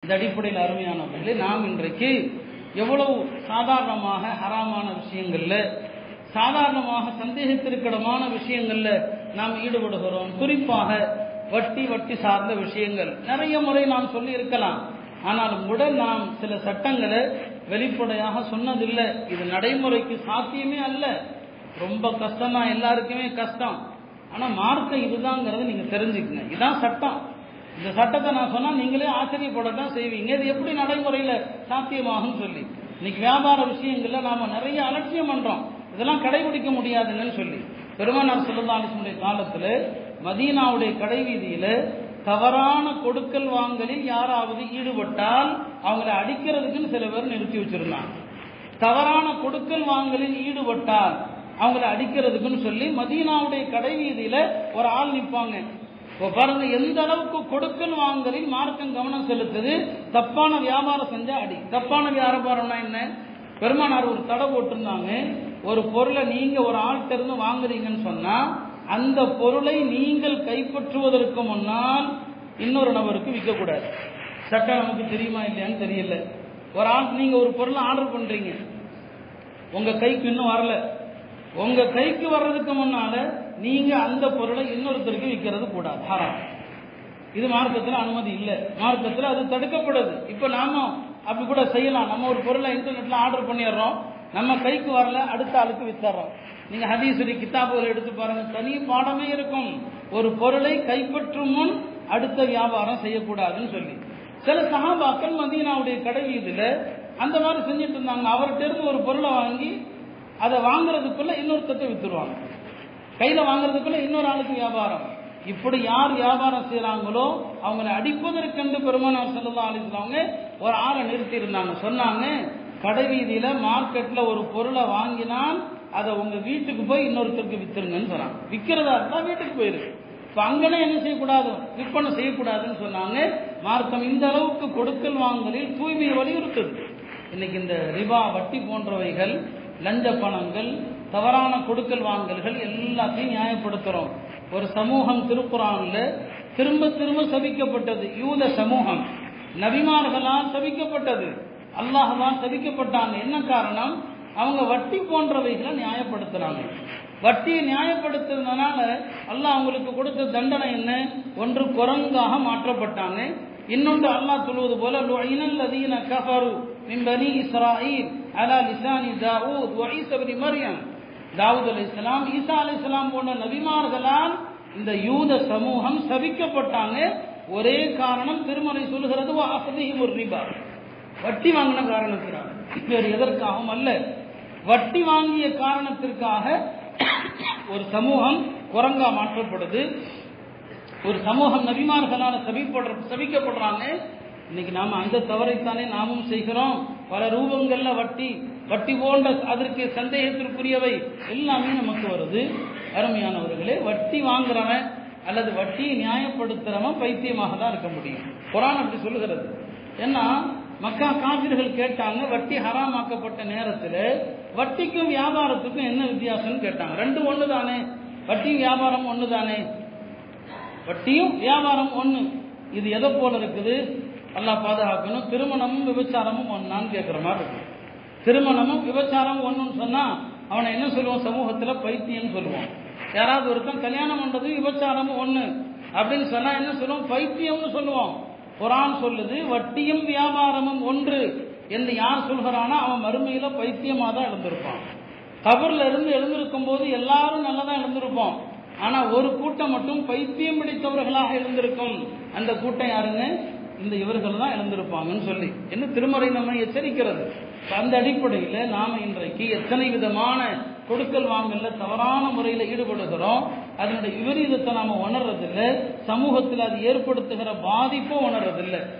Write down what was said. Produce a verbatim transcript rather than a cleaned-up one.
இந்த அடிப்படையில் அருமையானவர்களே, நாம் இன்றைக்கு எவ்வளவு சாதாரணமாக ஹராமான விஷயங்கள்ல, சாதாரணமாக சந்தேகத்திற்கிடமான விஷயங்கள்ல நாம் ஈடுபடுகிறோம். குறிப்பாக வட்டி வட்டி சார்ந்த விஷயங்கள் நிறைய முறை நாம் சொல்லி இருக்கலாம். ஆனாலும் கூட நாம் சில சட்டங்களை வெளிப்படையாக சொன்னதில்லை. இது நடைமுறைக்கு சாத்தியமே அல்ல, ரொம்ப கஷ்டம் தான், எல்லாருக்குமே கஷ்டம். ஆனால் மார்க்கம் இதுதாங்கிறத நீங்கள் தெரிஞ்சுக்கங்க. இதுதான் சட்டம். இந்த சட்டத்தை நான் சொன்னால் நீங்களே ஆச்சரியப்படத்தான் செய்வீங்க, இது எப்படி நடைமுறையில் சாத்தியமாகும் சொல்லி. இன்னைக்கு வியாபார விஷயங்களில் நாம் நிறைய அலட்சியம் பண்ணுறோம், இதெல்லாம் கடைபிடிக்க முடியாதுன்னு சொல்லி. பெருமானார் ஸல்லல்லாஹு அலைஹி வஸல்லம் காலத்தில் மதீனாவுடைய கடைவீதியில் தவறான கொடுக்கல் வாங்கலில் யாராவது ஈடுபட்டால் அவங்களை அடிக்கிறதுக்குன்னு சில பேர் நிறுத்தி வச்சிருந்தாங்க. தவறான கொடுக்கல் வாங்கலில் ஈடுபட்டால் அவங்களை அடிக்கிறதுக்குன்னு சொல்லி மதீனாவுடைய கடைவீதியில ஒரு ஆள் நிற்பாங்க. பாருங்க எந்த அளவுக்கு கொடுக்கல் வாங்கலில் மார்க்கம் கவனம் செலுத்துது. தப்பான வியாபாரம் செஞ்சா அடி. தப்பான வியாபாரம்னா என்ன? பெருமானார் ஒரு தடை போட்டிருந்தாங்க, ஒரு பொருளை நீங்க ஒரு ஆள்கிட்ட இருந்து வாங்குறீங்கன்னு சொன்னா அந்த பொருளை நீங்கள் கைப்பற்றுவதற்கு முன்னால் இன்னொரு நபருக்கு விற்கக்கூடாது. சட்டம் நமக்கு தெரியுமா இல்லையான்னு தெரியல. ஒரு ஆள் நீங்க ஒரு பொருளை ஆர்டர் பண்றீங்க, உங்க கைக்கு இன்னும் வரல, உங்க கைக்கு வர்றதுக்கு முன்னால நீங்க அந்த பொருளை இன்னொருத்தருக்கு விற்கிறது கூடாது, ஹராம். இது மார்க்கத்தில் அனுமதி இல்லை, மார்க்கத்தில் அது தடுக்கப்படுது. இப்ப நாம அப்படி கூட செய்யலாம். நம்ம ஒரு பொருளை இன்டர்நெட்ல ஆர்டர் பண்ணிடுறோம், நம்ம கைக்கு வரல, அடுத்த ஆளுக்கு வித்துறோம். நீங்க ஹதீஸுடைய கிதாபுகளை எடுத்து பாருங்க, தனி பாடமே இருக்கும். ஒரு பொருளை கைப்பற்றும் முன் அடுத்த வியாபாரம் செய்யக்கூடாதுன்னு சொல்லி. சில சஹாபாக்கள் மதீனாவுடைய கடைவீதியில அந்த மாதிரி செஞ்சுட்டு இருந்தாங்க. அவர்கிட்ட இருந்து ஒரு பொருளை வாங்கி அதை வாங்குறதுக்குள்ள இன்னொருத்தத்தை வித்துருவாங்க, கையில வாங்குறதுக்குள்ள இன்னொரு ஆளுக்கு வியாபாரம். இப்படி யார் வியாபாரம் செய்யறாங்களோ அவங்களை அடிப்பதற்கென்று பெருமானார் ஸல்லல்லாஹு அலைஹி வஸல்லம் ஒரு ஆளை நிறுத்தி இருந்தாங்க. சொன்னாங்க, கடைவீதியில மார்க்கெட்ல ஒரு பொருளை வாங்கினால் அதை உங்க வீட்டுக்கு போய் இன்னொருத்தருக்கு வித்துருங்கன்னு சொன்னாங்க. விற்கிறதா இருந்தா வீட்டுக்கு போயிருக்கு. இப்ப அங்கனே என்ன செய்யக்கூடாது, விற்பனை செய்யக்கூடாதுன்னு சொன்னாங்க. மார்க்கம் இந்த அளவுக்கு கொடுக்கல் வாங்கலில் தூய்மையை வலியுறுத்துது. இன்னைக்கு இந்த ரிபா, வட்டி போன்றவைகள், லஞ்ச பணங்கள், தவறான கொடுக்கல் வாங்கல்கள் எல்லாத்தையும் நியாயப்படுத்துறோம். ஒரு சமூகம் திருக்குர்ஆன்ல திரும்ப திரும்ப சபிக்கப்பட்டது, யூத சமூகம். நபிமார்களால் சபிக்கப்பட்டது, அல்லாஹ்வால் சபிக்கப்பட்டாங்க. என்ன காரணம்? அவங்க வட்டி போன்றவைகளை நியாயப்படுத்துறாங்க. வட்டியை நியாயப்படுத்துறதுனால அல்லாஹ் அவங்களுக்கு கொடுத்த தண்டனை என்ன? ஒன்று குரங்காக மாற்றப்பட்டாங்க, இன்னொன்று அல்லாஹ் சொல்வது போல லுஇனல் லதீன கஃபரு மின் பனி இஸ்ராயீல் அலா லிசானி தாவூத் வ ஈஸா இப்னு மர்யம். தாவூத் அலைஹிஸ்ஸலாம், ஈசா அலைஹிஸ்ஸலாம் போன்ற நபிமார்களால் இந்த யூத சமூகம் சபிக்கப்பட்டாங்க. ஒரே காரணம், திருமறை சொல்கிறது வ அக்லிஹிமுர் ரிபா, வட்டி வாங்கின காரணத்திற்காக, வேறு எதற்காகவும் அல்ல. வட்டி வாங்கிய காரணத்திற்காக ஒரு சமூகம் குரங்கா மாற்றப்படுது, ஒரு சமூகம் நபிமார்களால் சபிக்கப்படுறாங்க. இன்னைக்கு நாம அந்த தவறைத்தானே நாமும் செய்கிறோம். பல ரூபங்கள்ல வட்டி, வட்டி போன்ற அதற்கு சந்தேகத்திற்குரியவை எல்லாமே நமக்கு வருது. அருமையானவர்களே, வட்டி வாங்குறவன் அல்லது வட்டியை நியாயப்படுத்துறவன் பைத்தியமாக தான் இருக்க முடியும். குர்ஆன் அப்படி சொல்லுகிறது. ஏன்னா மக்கா காபிர்கள் கேட்டாங்க, வட்டி ஹராமாக்கப்பட்ட நேரத்தில் வட்டிக்கும் வியாபாரத்துக்கும் என்ன வித்தியாசம்னு கேட்டாங்க. ரெண்டும் ஒன்று தானே, வட்டியும் வியாபாரம் ஒன்று தானே, வட்டியும் வியாபாரம் ஒன்று. இது எதை போல இருக்குது? அல்லாஹ் பாதுகாக்கணும். திருமணமும் விபச்சாரமும் ஒன்னான்னு கேட்குற மாதிரி இருக்கு. திருமணமும் விபச்சாரமும் ஒன்றுன்னு சொன்னா அவனை என்ன சொல்லுவோம்? சமூகத்தில் பைத்தியம்னு சொல்லுவோம். யாராவது ஒருத்தன் கல்யாணம் பண்றது விபச்சாரமும் ஒன்று அப்படின்னு சொன்னா என்ன சொல்லுவோம்? பைத்தியம்னு சொல்லுவோம். குர்ஆன் சொல்லுது வட்டியும் வியாபாரமும் ஒன்று என்று யார் சொல்கிறானா அவன் மறுமையில பைத்தியமா தான் எழுந்திருப்பான். கபர்ல இருந்து எழுந்திருக்கும் போது எல்லாரும் நல்லதான் எழுந்திருப்போம், ஆனா ஒரு கூட்டம் மட்டும் பைத்தியம் பிடித்தவர்களாக எழுந்திருக்கும். அந்த கூட்டம் யாருங்க? இந்த இவர்கள் தான் எழுந்திருப்பாங்கன்னு சொல்லி என்ன திருமறை நம்ம எச்சரிக்கிறது. அந்த அடிப்படையில் நாம இன்றைக்கு எத்தனை விதமான கொடுக்கல் வாங்கல தவறான முறையில் ஈடுபடுகிறோம். அதனுடைய விபரீதத்தை நாம உணர்றதில்லை, சமூகத்தில் அது ஏற்படுத்துகிற பாதிப்பும் உணர்றதில்லை.